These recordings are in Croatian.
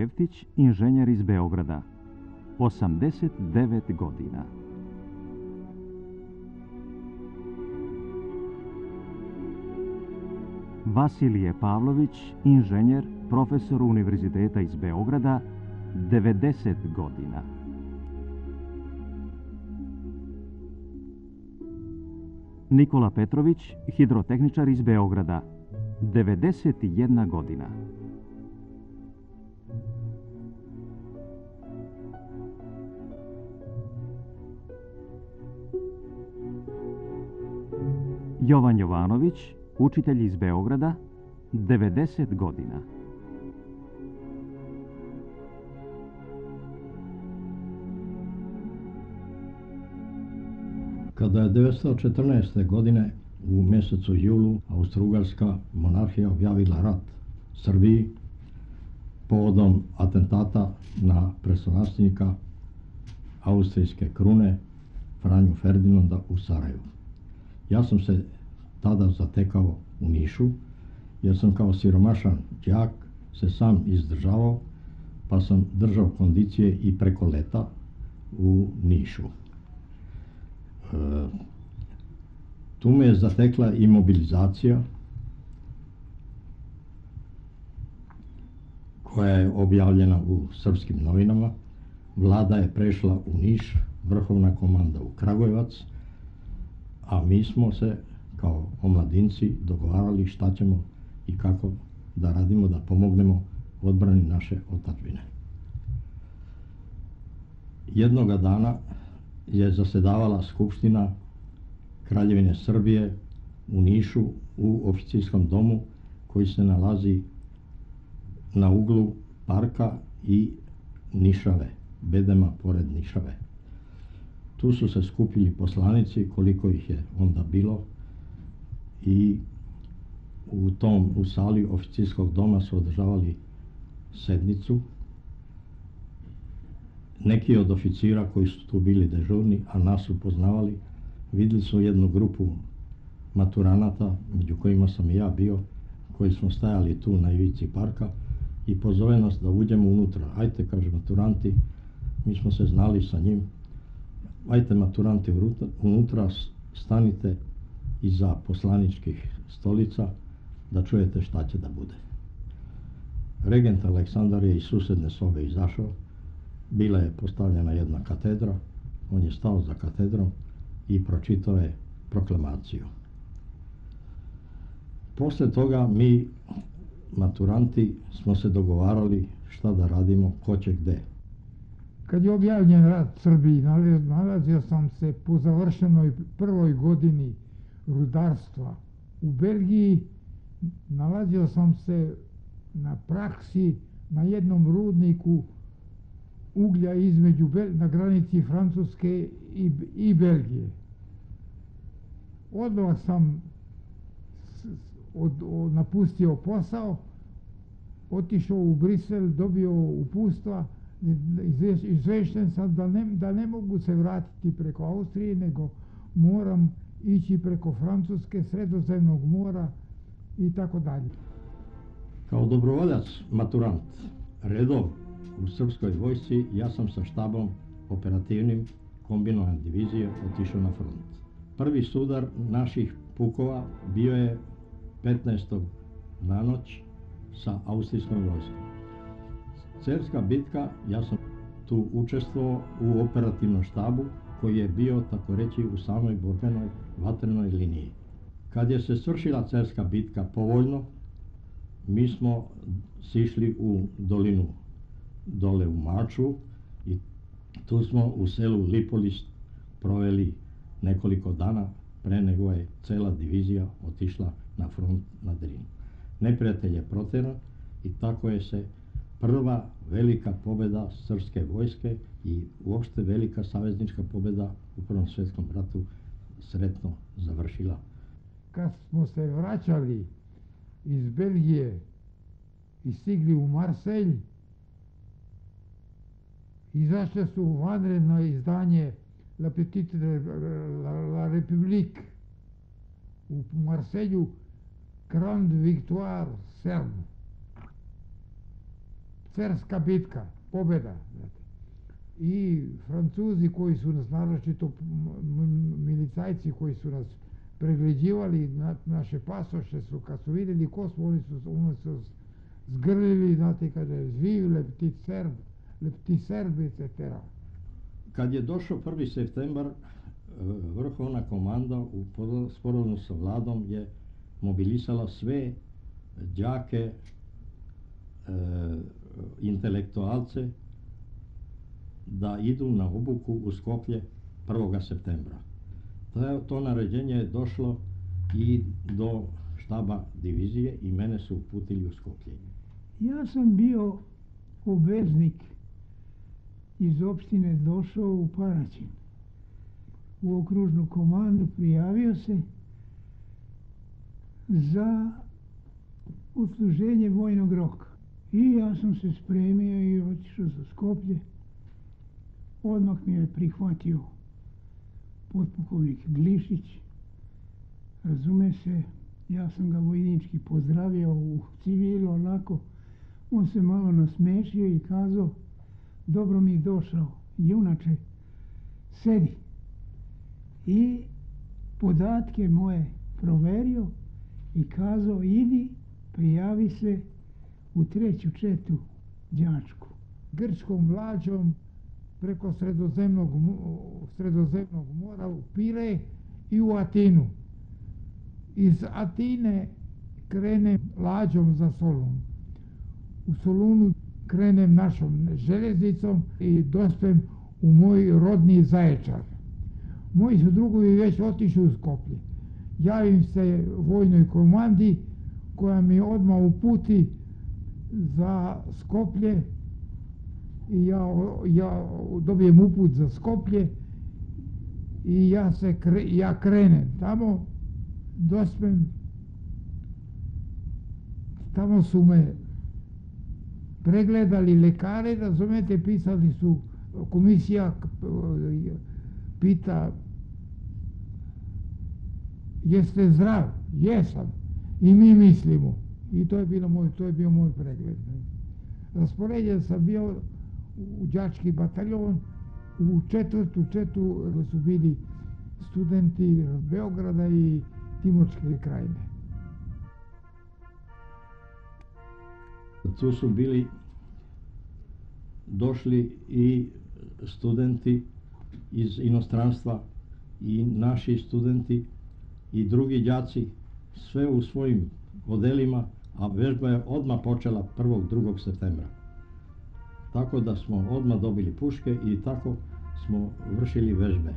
Jevtić, inženjer iz Beograda, 89 godina. Vasilije Pavlović, inženjer, profesor Univerziteta iz Beograda, 90 godina. Nikola Petrović, hidrotehničar iz Beograda, 91 godina. Jovan Jovanović, učitelj iz Beograda, 90 godina. Kada je 1914. godine u mjesecu julu Austro-Ugarska monarhija objavila rat Srbiji povodom atentata na prestolonaslednika austrijske krune Franju Ferdinanda u Sarajevu. Ja sam se tada zatekao u Nišu, jer sam kao siromašan đak se sam izdržavao, pa sam držao kondicije i preko leta u Nišu. Tu me je zatekla i mobilizacija koja je objavljena u srpskim novinama. Vlada je prešla u Niš, vrhovna komanda u Kragujevac, a mi smo se kao omladinci dogovarali šta ćemo i kako da radimo, da pomognemo odbrani naše otadžbine. Jednoga dana je zasedavala Skupština Kraljevine Srbije u Nišu u oficijskom domu koji se nalazi na uglu parka i Nišave, bedema pored Nišave. Tu su se skupili poslanici, koliko ih je onda bilo, i u sali oficijskog doma su održavali sednicu. Neki od oficira koji su tu bili dežurni, a nas su poznavali, vidjeli su jednu grupu maturanata, među kojima sam i ja bio, koji smo stajali tu na ivici parka, i pozove nas da uđemo unutra. Ajte, kaže, maturanti, mi smo se znali sa njim, ajte maturanti unutra, stanite iza poslaničkih stolica da čujete šta će da bude. Regent Aleksandar je iz susedne sobe izašao, bila je postavljena jedna katedra, on je stao za katedrom i pročitao je proklamaciju. Posle toga mi, maturanti, smo se dogovarali šta da radimo, ko će gde. Kad je objavljen rat Srbiji, nalazio sam se po završenoj prvoj godini rudarstva u Belgiji, nalazio sam se na praksi na jednom rudniku uglja na granici Francuske i Belgije. Odmah sam napustio posao, otišao u Brisel, dobio uputstva, izvešten sam da ne mogu se vratiti preko Austrije, nego moram ići preko Francuske, Sredozemnog mora i tako dalje. Kao dobrovoljac maturant redov u srpskoj vojsci, ja sam sa štabom operativnim kombinovane divizije otišao na front. Prvi sudar naših pukova bio je 15. na noć sa austrijskom vojskom. Cerska bitka, ja sam tu učestvovao u operativnom štabu koji je bio, tako reći, u samoj borbenoj vatrenoj liniji. Kad je se svršila Cerska bitka povoljno, mi smo sišli u dolinu dole u Mačvu i tu smo u selu Lipolis proveli nekoliko dana pre nego je cela divizija otišla na front na Drinu. Neprijatelj je proteran i tako je se prva velika pobjeda srpske vojske i uopšte velika saveznička pobjeda u Prvom svjetskom ratu sretno završila. Kad smo se vraćali iz Belgije i stigli u Marselj, izašle su vanredno izdanje La Petite la République u Marselju, Grande Victoire Serbe. carska bitka, pobjeda. Znate. I Francuzi koji su nas, naročito milicajci koji su nas pregleđivali naše pasoše, kad su vidjeli ko smo, oni su zgrlili, znate, kaže, zviv, le petit serbe, etc. Kad je došao 1. septembar, vrhovna komanda u sporazumju sa vladom je mobilisala sve đake, intelektualce da idu na obuku u Skoplje 1. septembra. To naređenje je došlo i do štaba divizije i mene su uputili u Skoplje. Ja sam bio obveznik iz opštine došao u Paraćin. U okružnu komandu prijavio se za odsluženje vojnog roka. I ja sam se spremio i otišao za Skoplje. Odmah mi je prihvatio potpukovnik Glišić. Razume se, ja sam ga vojnički pozdravio u civilu, onako. On se malo nasmešio i kazao, dobro mi došao, junače, sedi. I podatke moje proverio i kazao, idi, prijavi se u 3. četu đačku. Grčkom mlađom preko Sredozemnog mora u Pire i u Atinu. Iz Atine krenem lađom za Solun. U Solunu krenem našom željeznicom i dospem u moj rodni Zaječar. Moji su drugovi već otišli u Skoplje. Javim se vojnoj komandi koja mi odmah uputi za Skoplje i ja dobijem uput za Skoplje i ja krenem tamo, dospem, tamo su me pregledali lekari, razumete, pisali su, komisija pita jeste zdrav? Jesam. I mi mislimo. I to je bio moj pregled. Raspoređen sam bio u đački bataljon, u 4. četu su bili studenti iz Beograda i Timorske krajine. Tu su bili došli i studenti iz inostranstva i naši studenti i drugi đaci, sve u svojim odelima, a vežba je odmah počela 1. 2. septembra. Tako da smo odmah dobili puške i tako smo vršili vežbe.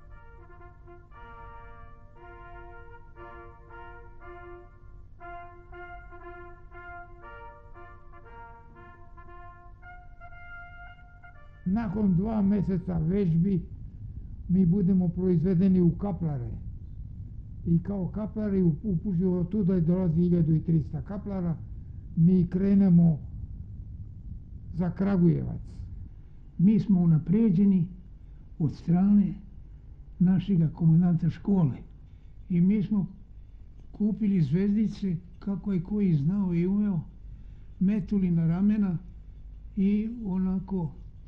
Nakon 2 mjeseca vežbi mi budemo proizvedeni u kaplare. I kao kaplari upužuju od tuda i dolazi 1300 kaplara. Mi krenemo za Kragujevac. Mi smo unapređeni od strane našega komandanta škole. I mi smo kupili zvezdice, kako je koji znao i umeo, metuli na ramena i onako,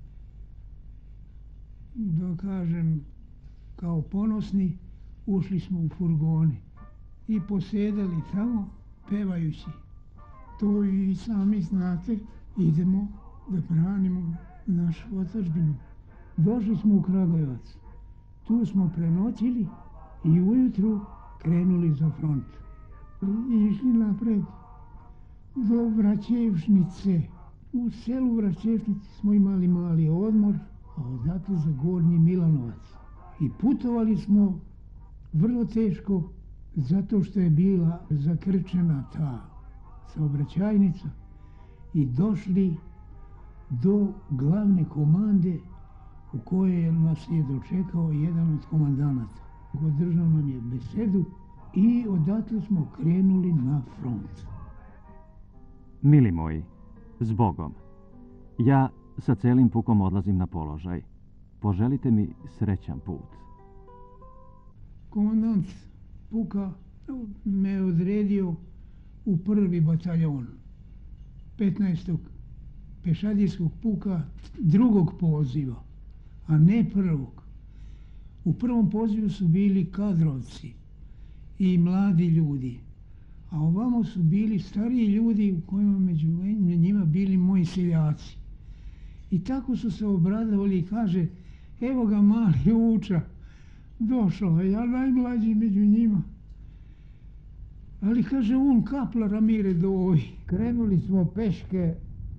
da kažem, kao ponosni, ušli smo u furgone i posedali tamo pevajući. To i sami znate, idemo da branimo našu otadžbinu. Došli smo u Kragujevac, tu smo prenoćili i ujutru krenuli za front. I išli napred do Vraćevšnice. U selu Vraćevšnice smo imali mali odmor, a odatle za Gornji Milanovac. I putovali smo vrlo teško, zato što je bila zakrčena ta saobraćajnica i došli do glavne komande u kojoj nas je dočekao jedan od komandanata. Održao nam je besedu i odatle smo krenuli na front. Mili moji, s Bogom. Ja sa celim pukom odlazim na položaj. Poželite mi srećan put. Komandant puka me odredio u 1. bataljon 15. pešadijskog puka drugog poziva, a ne prvog. U prvom pozivu su bili kadrovci i mladi ljudi, a ovamo su bili stariji ljudi u kojima među njima bili moji seljaci. I tako su se obradovali i kaže, evo ga mali Uča, došao, ja najmlađi među njima. Ali kaže on kaplara mire do ovih. Krenuli smo peške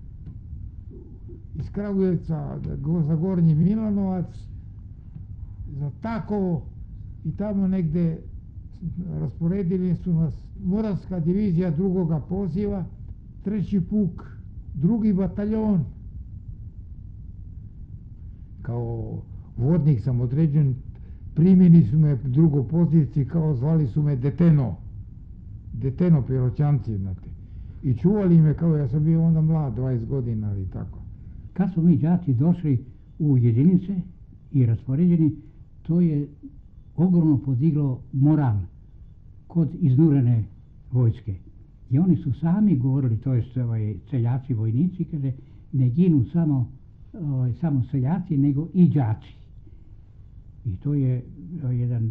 iz Kragujevca za Gornji Milanovac, za Takovo i tamo negde rasporedili su nas Moravska divizija drugoga poziva, 3. puk, 2. bataljon. Kao vodnik sam određen, primili su me drugopozivci, kao zvali su me Deteno Piroćanci, znate. I čuvali me kao ja sam bio onda mlad, 20 godina ali tako. Kad smo mi đaci došli u jedinice i raspoređeni, to je ogromno podiglo moral kod iznurene vojske. I oni su sami govorili, to jest seljaci, vojnici, kaže, ne ginu samo seljaci, nego i đaci. I to je jedan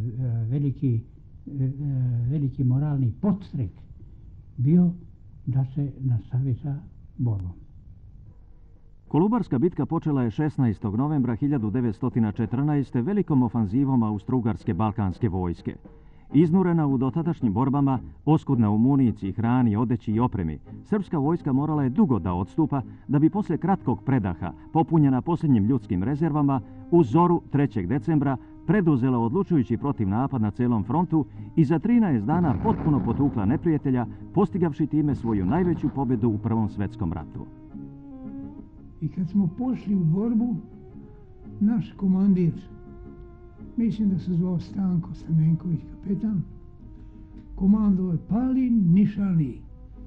veliki moralni podstrek bio da se nastavi sa borbom. Kolubarska bitka počela je 16. novembra 1914. velikom ofanzivom Austro-Ugarske balkanske vojske. Iznurena u dotadašnjim borbama, oskudna u municiji, hrani, odeći i opremi, srpska vojska morala je dugo da odstupa da bi poslije kratkog predaha, popunjena posljednjim ljudskim rezervama, u zoru 3. decembra preduzela odlučujući protivnapad na celom frontu i za 13 dana potpuno potukla neprijatelja, postigavši time svoju najveću pobjedu u Prvom svjetskom ratu. I kad smo pošli u borbu, naš komandir, mislim da se zvao Stanko Stamenković, kapetan, komandovao je Palin Nišali.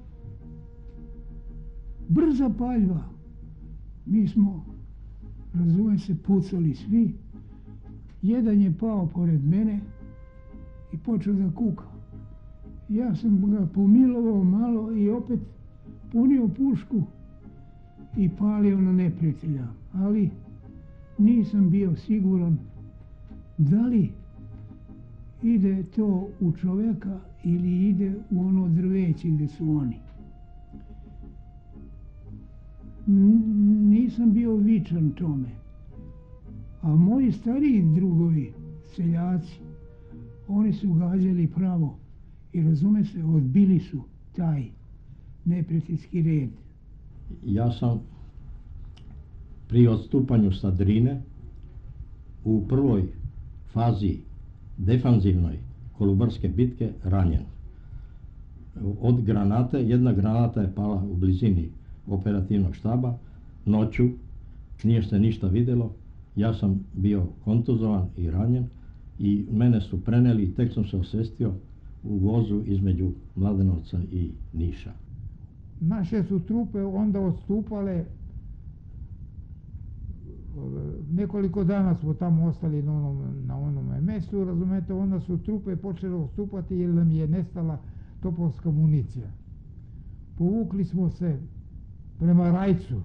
Brza paljba. Mi smo, razume se, pucali svi. Jedan je pao pored mene i počeo da kuka. Ja sam ga pomilovao malo i opet punio pušku i palio na neprijatelja. Ali nisam bio siguran da li ide to u čoveka ili ide u ono drveće gdje su oni. Nisam bio vičan tome. A moji stariji drugovi, seljaci, oni su gađali pravo i razume se, odbili su taj neprijateljski red. Ja sam pri odstupanju sa Drine u prvoj fazi defanzivnoj Kolubarske bitke ranjen. Od granate, jedna granata je pala u blizini operativnog štaba, noću, nije se ništa vidjelo, ja sam bio kontuzovan i ranjen i mene su preneli i tek sam se osvestio u vozu između Mladenovca i Niša. Naše su trupe onda odstupale, nekoliko dana smo tamo ostali na onome mjestu, razumete, onda su trupe počele odstupati jer nam je nestala topovska municija. Povukli smo se prema Rajcu,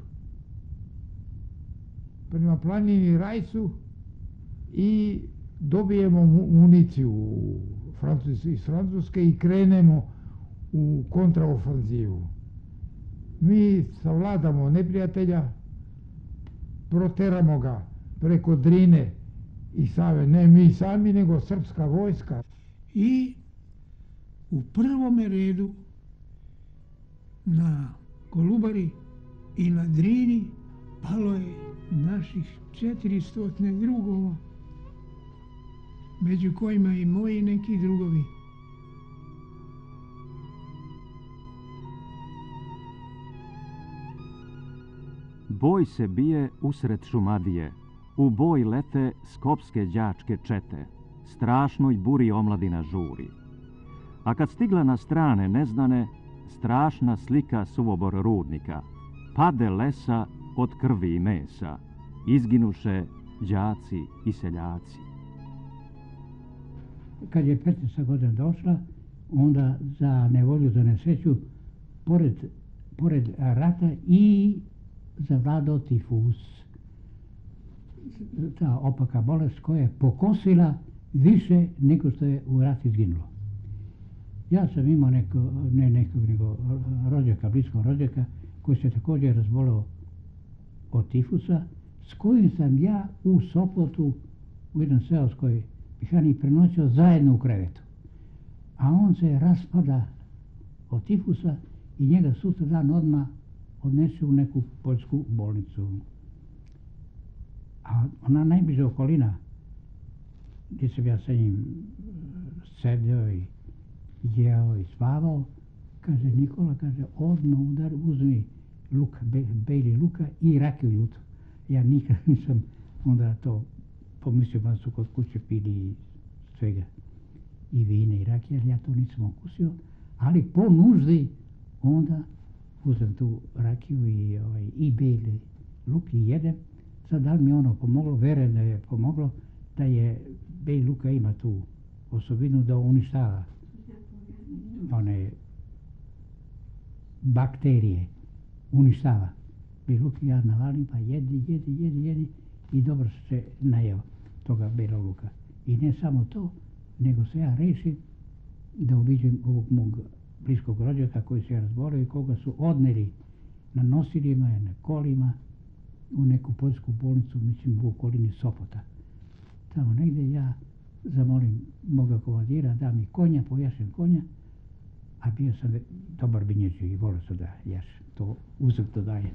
prema planini Rajcu i dobijemo municiju iz Francuske i krenemo u kontraofanzivu. Mi savladamo neprijatelja, proteramo ga preko Drine i Save, ne mi sami, nego srpska vojska. I u prvome redu na Kolubari i na Drini palo je naših 400 drugova, među kojima i moji neki drugovi. Boj se bije usred Šumadije, u boj lete skopske đačke čete, strašnoj buri omladina žuri. A kad stigla na strane neznane, strašna slika suvobor rudnika, pade lesa od krvi i mesa, izginuše đaci i seljaci. Kad je 15. godina došla, onda za nevolju, za nesreću, pored rata i zavladao tifus. Ta opaka bolest koja je pokosila više nego što je u ratu izginulo. Ja sam imao nego rođaka, bliskog rođaka, koji se također razboleo od tifusa, s kojim sam ja u Sopotu u jednoj seoskoj mehani prenoćio zajedno u krevetu. A on se raspada od tifusa i njega sutra dan odmah odnese u neku poljsku bolnicu. A ona najbliža okolina gdje sam ja sa njim sedio i jeo i spavao, kaže Nikola, kaže odmah uzmi luka, beli luka i rakiju ljutu. Ja nikad nisam onda to pomislio, da su kod kuće pili svega i vine i rakije, ali ja to nisam okusio, ali po nuždi onda uzem tu rakiju i beli luk i jedem. Sad da li mi ono pomoglo, verujem da je pomoglo, da je beli luka ima tu osobinu da uništava one bakterije, uništava. Beli luk ja navalim pa jedi i dobro se najeo toga belog luka. I ne samo to, nego se ja rešim da obiđem ovog mog bliskog rođaka koji se razbolio i koga su odneli na nosilima, na kolima u neku poljsku bolnicu, mislim u okolini Sopota. Tamo negdje ja zamolim moga komandira da mi konja, pojašem konja, a bio sam dobar binjeđi i volio sam da jašem, to uzak dodaje.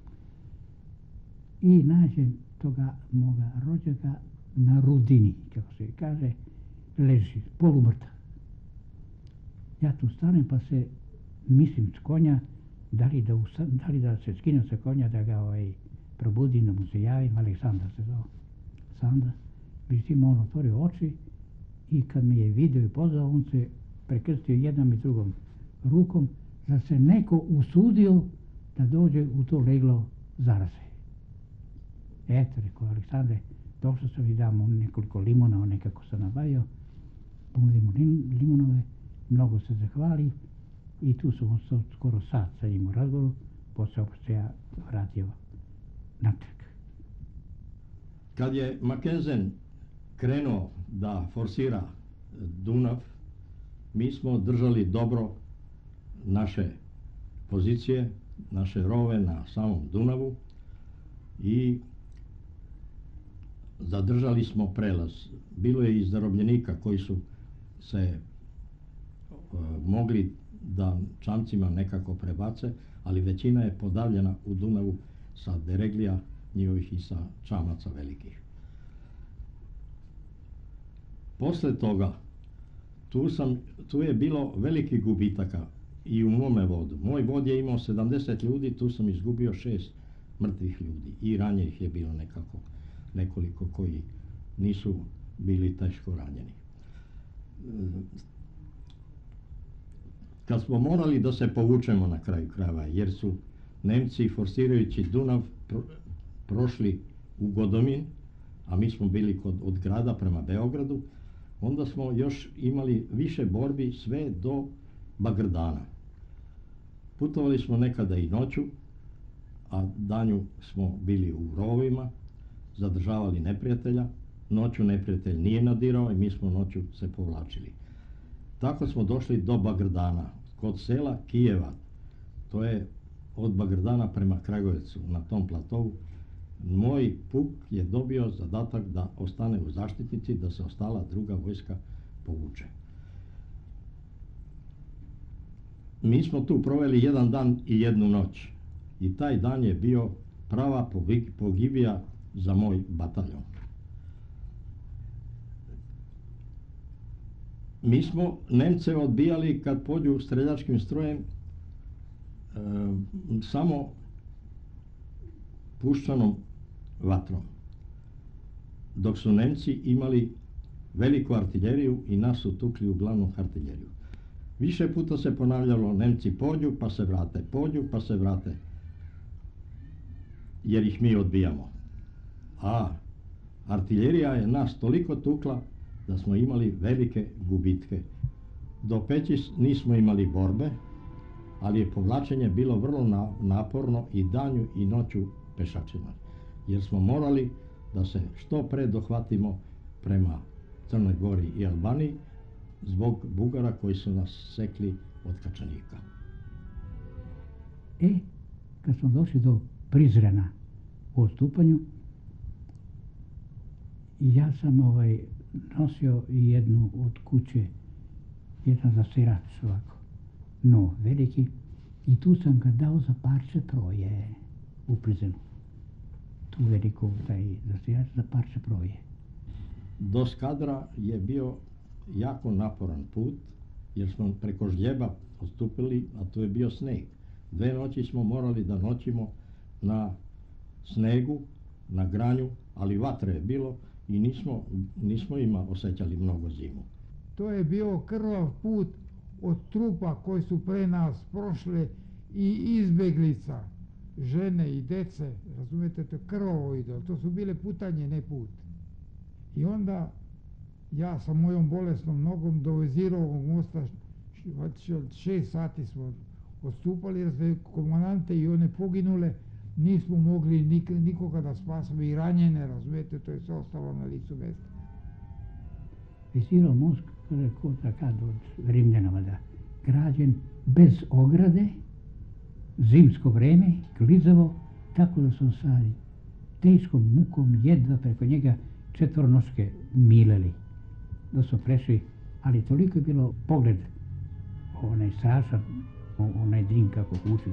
I nađem toga moga rođaka na rudini, kako se kaže, leži, polumrtav. Ja tu stanem pa se mislim s konja, da li da se skinem sa konja, da ga probudim, da mu se javim, Aleksandar se zove. Sanda. Međutim, on otvorio oči i kad me je vidio i pozvao, on se prekrstio jednom i drugom rukom, da se neko usudio da dođe u to leglo zaraze. Eto, rekao Aleksandre, došao sam i dam mu nekoliko limuna, on nekako sam nabavio, ponudim mu limunove, mnogo se zahvali i tu sam skoro sat sa njim u razgovoru, poslije opet se ja vratio natrag. Kad je Mackensen krenuo da forsira Dunav, mi smo držali dobro naše pozicije, naše rove na samom Dunavu i zadržali smo prelaz. Bilo je i zarobljenika koji su se mogli da čamcima nekako prebace, ali većina je podavljena u Dunavu sa dereglija njihovih i sa čamaca velikih. Posle toga, tu je bilo velikih gubitaka i u mome vodu. Moj vod je imao 70 ljudi, tu sam izgubio 6 mrtvih ljudi i ranjenih je bilo nekoliko koji nisu bili teško ranjeni. Kad smo morali da se povučemo na kraju krajeva, jer su Nemci forsirajući Dunav prošli u Godomin, a mi smo bili od grada prema Beogradu, onda smo još imali više borbi sve do Bagrdana. Putovali smo nekada i noću, a danju smo bili u rovima, zadržavali neprijatelja, noću neprijatelj nije nadirao i mi smo noću se povlačili. Tako smo došli do Bagrdana, kod sela Kijeva, to je od Bagrdana prema Kragujevcu, na tom platovu. Moj puk je dobio zadatak da ostane u zaštitnici, da se ostala druga vojska povuče. Mi smo tu proveli jedan dan i jednu noć i taj dan je bio prava pogibija za moj bataljon. Mi smo Nemce odbijali kad pođu streljačkim strojem samo puščanom vatrom, dok su Nemci imali veliku artiljeriju i nas su tukli uglavnom artiljeriju. Više puta se ponavljalo, Nemci pođu pa se vrate, pođu pa se vrate, jer ih mi odbijamo. A artiljerija je nas toliko tukla da smo imali velike gubitke. Do Pećis nismo imali borbe, ali je povlačenje bilo vrlo naporno i danju i noću pešačima, jer smo morali da se što pre dohvatimo prema Crnoj Gori i Albaniji zbog Bugara koji su nas sekli od Kačanika. Kad smo došli do Prizrena u odstupanju, ja sam nosio jednu od kuće, jedan zasirač ovako, no veliki, i tu sam ga dao za parče proje u Prizrenu. Tu veliku taj zasirač za parče proje. Do Skadra je bio jako naporan put, jer smo preko Žljeba odstupili, a tu je bio sneg. 2 noći smo morali da noćimo na snegu, na granju, ali vatre je bilo i nismo osjećali mnogo zimu. To je bio krvav put od trupa koji su pre nas prošle i izbeglica, žene i dece, razumijete, to krvavo ide, to su bile putanje, ne put. I onda ja sa mojom bolesnom nogom do Vezirovog mosta 6 sati smo odstupali, jer sve komandante i one poginule, nismo mogli nikoga da spasimo i ranjene, razumijete, to je sve ostalo na licu mjesta. Vezirov most, ko takad od Rimljanova, da, građen bez ograde, zimsko vreme, klizavo, tako da su sa teškom mukom jedva preko njega 4 noške mileli. Da su prešli, ali toliko je bilo pogled, onaj strašan, onaj dim kako kući.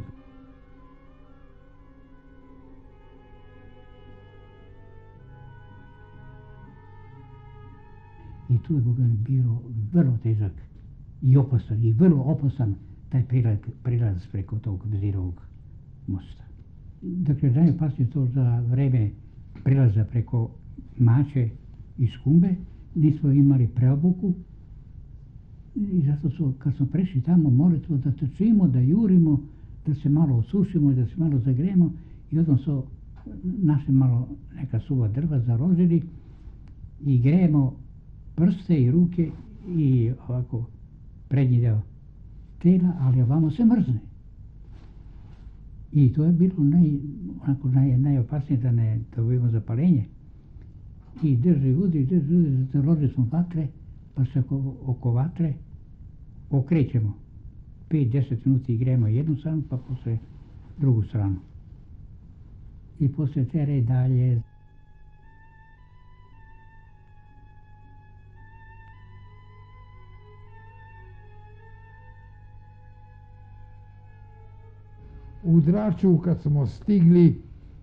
I tu je Boga mi bilo vrlo težak i vrlo opasan taj prilaz preko tog Vezirovog mosta. Dakle, najopasnije to za vreme prilaza preko Mače i Škumbe, nismo imali preobuku i zato su, kad smo prešli tamo, molitvo da trčimo, da jurimo, da se malo osušimo i da se malo zagrejemo, i odmah su našli malo neka suva drva zarožili i grejemo prste i ruke i ovako prednji deo tela, ali ovamo se mrzne. I to je bilo najopasnije da ne dobijemo zapalenje. I drži udri, zarožili smo vatre, pa se oko vatre okrećemo. 5-10 minuti grejemo jednu stranu, pa posle drugu stranu. I posle tere dalje. U Draču kad smo stigli,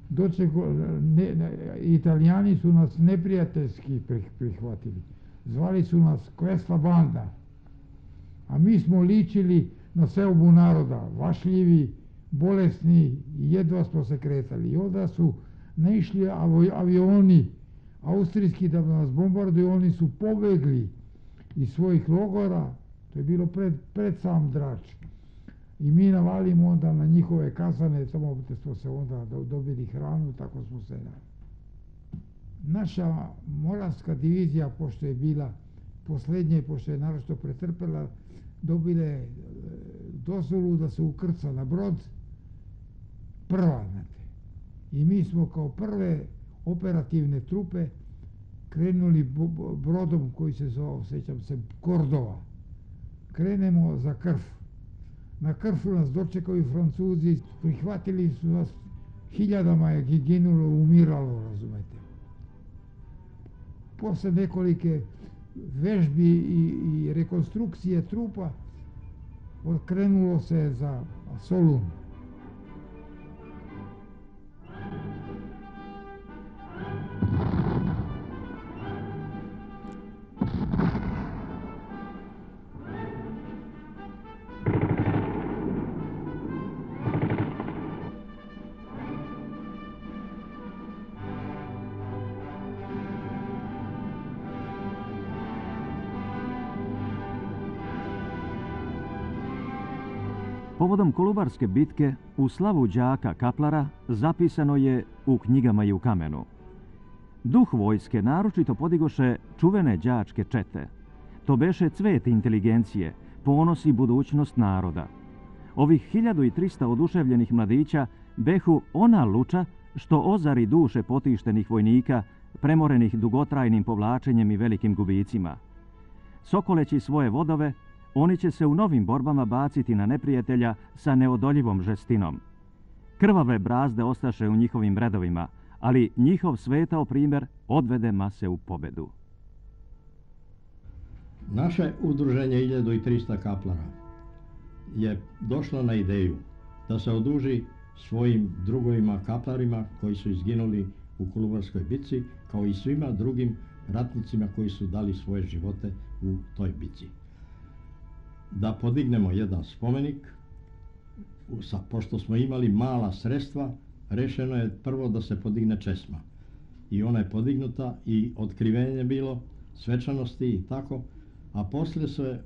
Italijani su nas neprijateljski prihvatili. Zvali su nas Kvesla banda, a mi smo ličili na seobu naroda, vašljivi, bolesni, i jedva smo se kretali. I onda su naišli avioni austrijski da nas bombarduju, oni su pobegli iz svojih logora, to je bilo pred sam Drač. I mi navalimo onda na njihove kasane, tamo smo se onda dobili hranu, tako smo se... Naša Moravska divizija, pošto je bila posljednje, pošto je naročito pretrpela, dobile dozvolu da se ukrca na brod, prva, znate. I mi smo kao prve operativne trupe krenuli brodom koji se zove, sjećam se, Kordova. Krenemo za Krf. Na Krfu nas dočekaju Francuzi, prihvatili su nas, hiljadama je ginulo, umiralo, razumete. Posle nekolike vežbi i rekonstrukcije trupa, krenulo se za Solun. Povodom Kolubarske bitke u slavu đaka Kaplara zapisano je u knjigama i u kamenu. Duh vojske naročito podigoše čuvene đačke čete. To beše cvet inteligencije, ponos i budućnost naroda. Ovih 1300 oduševljenih mladića behu ona luča što ozari duše potištenih vojnika, premorenih dugotrajnim povlačenjem i velikim gubicima. Sokoleći svoje vodove, oni će se u novim borbama baciti na neprijatelja sa neodoljivom žestinom. Krvave brazde ostaše u njihovim redovima, ali njihov svetao primjer odvede mase u pobedu. Naše udruženje 1300 kaplara je došlo na ideju da se oduži svojim drugovima kaplarima koji su izginuli u Kolubarskoj bitci, kao i svima drugim ratnicima koji su dali svoje živote u toj bitci. Da podignemo jedan spomenik, pošto smo imali mala sredstva, rešeno je prvo da se podigne česma. I ona je podignuta i otkrivenje bilo, svečanosti i tako, a poslije se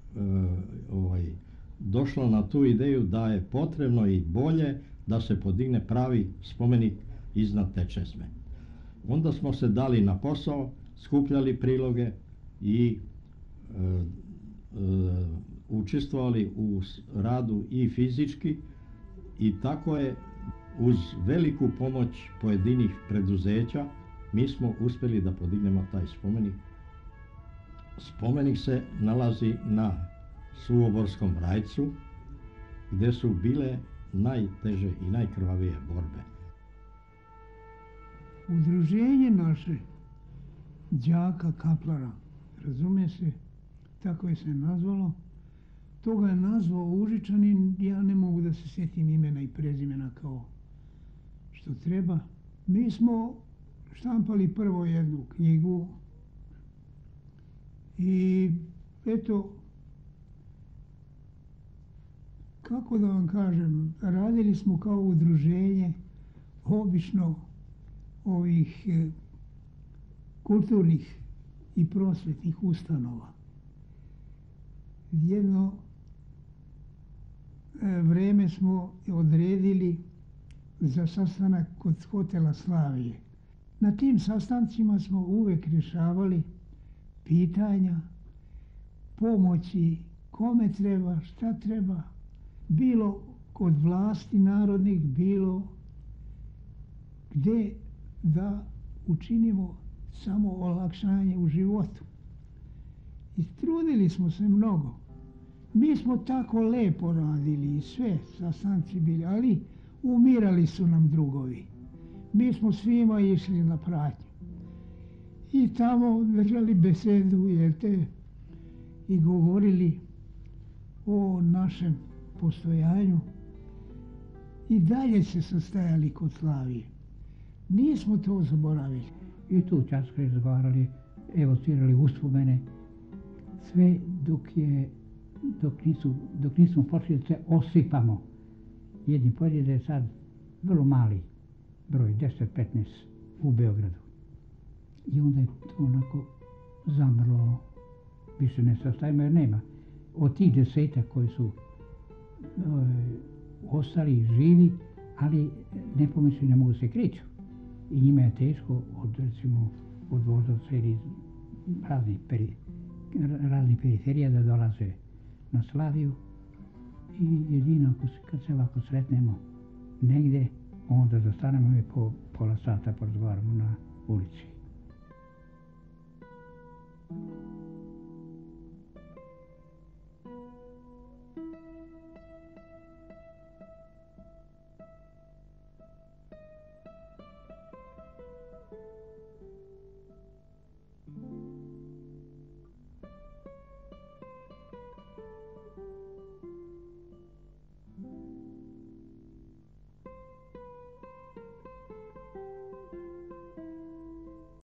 došlo na tu ideju da je potrebno i bolje da se podigne pravi spomenik iznad te česme. Onda smo se dali na posao, skupljali priloge i učestvovali u radu i fizički, i tako je uz veliku pomoć pojedinih preduzeća mi smo uspjeli da podignemo taj spomenik. Spomenik se nalazi na Suvoborskom rajcu, gdje su bile najteže i najkrvavije borbe. Udruženje naše đaka kaplara, razume se, tako je se nazvalo, toga je nazvao Užičanin, ja ne mogu da se sjetim imena i prezimena kao što treba. Mi smo štampali prvo jednu knjigu i eto, kako da vam kažem, radili smo kao udruženje obično ovih kulturnih i prosvetnih ustanova. Jedno vreme smo odredili za sastanak kod hotela Slavije. Na tim sastancima smo uvek rješavali pitanja, pomoći, kome treba, šta treba, bilo kod vlasti narodnih, bilo gdje da učinimo samo olakšanje u životu. I trudili smo se mnogo. Mi smo tako lepo radili i sve sastanci bili, ali umirali su nam drugovi. Mi smo svima išli na pratnju. I tamo držali besedu, i govorili o našem postojanju. I dalje se sastajali kod Slavije. Nismo to zaboravili. I tu časko razgovarali, evocirali uspomene, sve dok nismo počeli da se osipamo. Jedni pođe da je sad vrlo mali broj, 10-15 u Beogradu. I onda je to onako zamrlo, više ne sastajemo jer nema. Od tih 10 koji su ostali živi, ali nepomisleni ne mogu se kreću. I njima je teško od Voždovca ili raznih periferija da dolaze na Slaviju. I jedino kad se ovako sretnemo negdje, onda zastanemo i po pola sata porazgovaramo na ulici.